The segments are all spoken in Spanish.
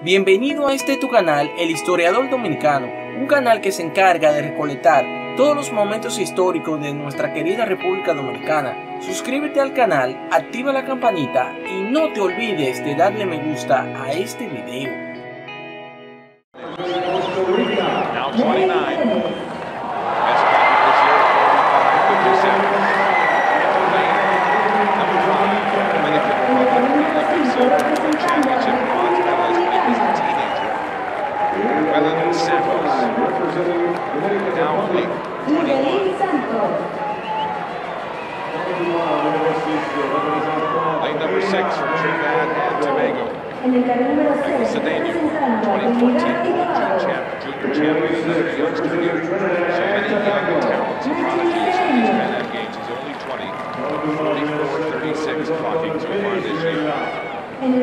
Bienvenido a tu canal, El Historiador Dominicano, un canal que se encarga de recolectar todos los momentos históricos de nuestra querida República Dominicana. Suscríbete al canal, activa la campanita y no te olvides de darle me gusta a este video. Now 29. Lane number 6 from Trinidad and Tobago. Michael Cedeno, 2014 junior champion, youngster here. So many young talents and prodigies in these Pan Am games. He's only 20, 44-36 clocking so far this year. Lane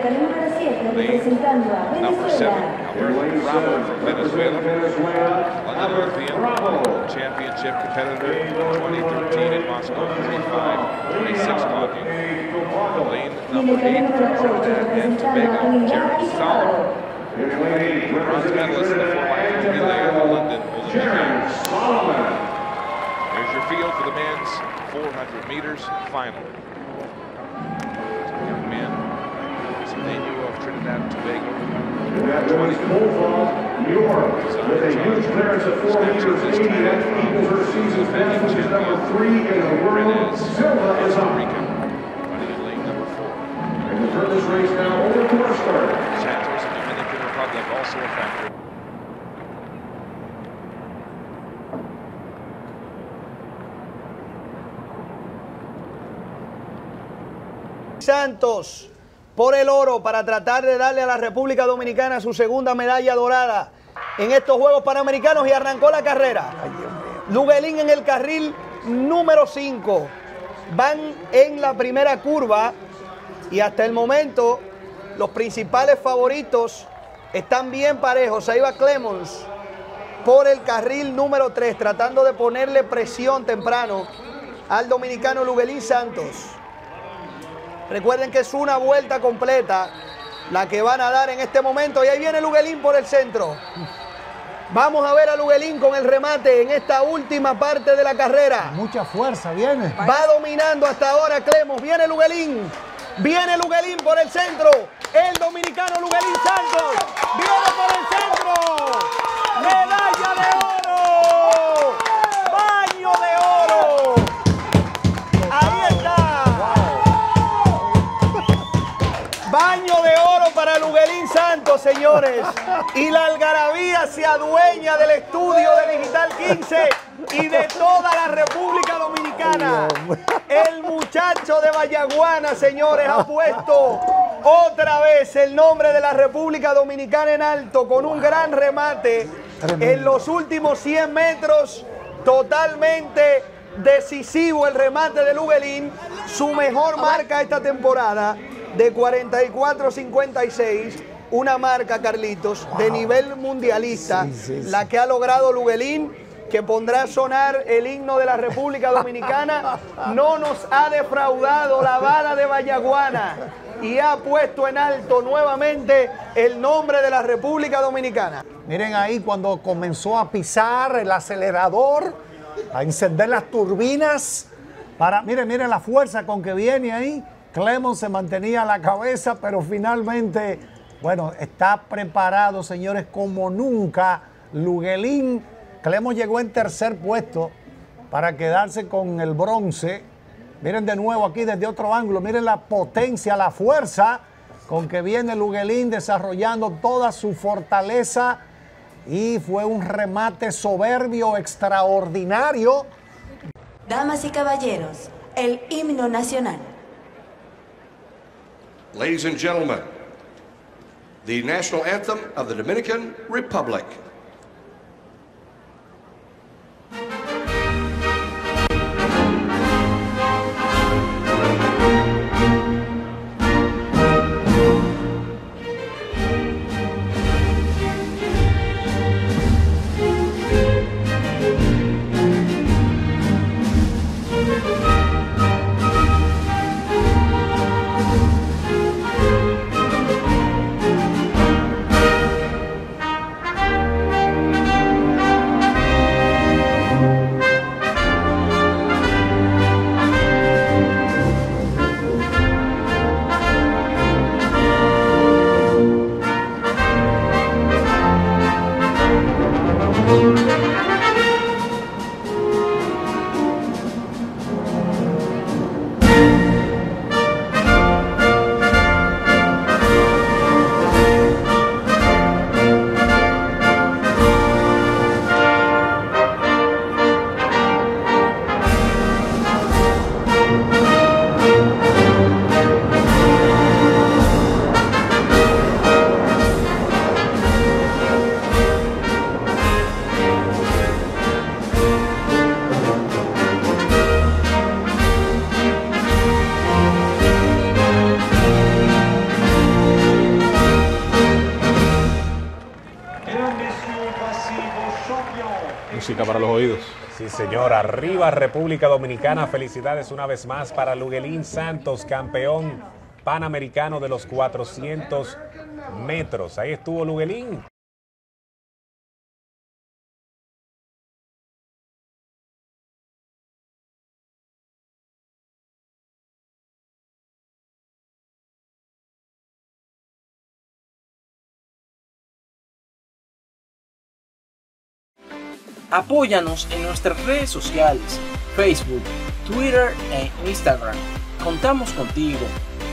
number 7, Alberto Bravo from Venezuela. London Olympian, championship competitor, 2013 in Moscow, 35-26 clocking. Lane number 8 from Trinidad and Tobago, Jeremy Solomon. Bronze medalist in the 4x100 relay in the London Olympic Games. There's your field for the men's 400 meters final. Young man, Cedeno of Trinidad and Tobago. 20. New York with a huge clearance of 4 meters 80 that equals her season's best, which is number 3 in the world. Silva is up. Running in lane number 4. And we'll turn this race now over to our starter. Santos and Dominican Republic also a factor. Santos por el oro para tratar de darle a la República Dominicana su segunda medalla dorada en estos Juegos Panamericanos y arrancó la carrera. Luguelín en el carril número 5. Van en la primera curva y hasta el momento los principales favoritos están bien parejos. Ahí va Clemons por el carril número 3 tratando de ponerle presión temprano al dominicano Luguelín Santos. Recuerden que es una vuelta completa la que van a dar en este momento. Y ahí viene Luguelín por el centro. Vamos a ver a Luguelín con el remate en esta última parte de la carrera. Mucha fuerza, viene. Va dominando hasta ahora Clemos. Viene Luguelín. Viene Luguelín por el centro. El dominicano Luguelín Santos. Viene por el centro. Medalla de oro. Baño de oro. Ahí está. Baño de oro para Luguelín Santos, señores. Y la algarabía se adueña del estudio de Digital 15 y de toda la República Dominicana. El muchacho de Vallaguana, señores, ha puesto otra vez el nombre de la República Dominicana en alto con un gran remate en los últimos 100 metros. Totalmente decisivo el remate de Luguelín. Su mejor marca esta temporada de 44.56, una marca, Carlitos, de nivel mundialista, la que ha logrado Luguelín, que pondrá a sonar el himno de la República Dominicana. No nos ha defraudado la bala de Vallaguana y ha puesto en alto nuevamente el nombre de la República Dominicana. Miren ahí cuando comenzó a pisar el acelerador, a encender las turbinas, miren la fuerza con que viene ahí. Clemons se mantenía a la cabeza, pero finalmente, bueno, está preparado, señores, como nunca. Luguelín, Clemons llegó en tercer puesto para quedarse con el bronce. Miren de nuevo aquí desde otro ángulo, miren la potencia, la fuerza con que viene Luguelín desarrollando toda su fortaleza. Y fue un remate soberbio, extraordinario. Damas y caballeros, el himno nacional. Ladies and gentlemen, the national anthem of the Dominican Republic. música para los oídos. Sí, señor. Arriba República Dominicana. Felicidades una vez más para Luguelín Santos, campeón panamericano de los 400 metros. Ahí estuvo Luguelín. Apóyanos en nuestras redes sociales, Facebook, Twitter e Instagram. Contamos contigo.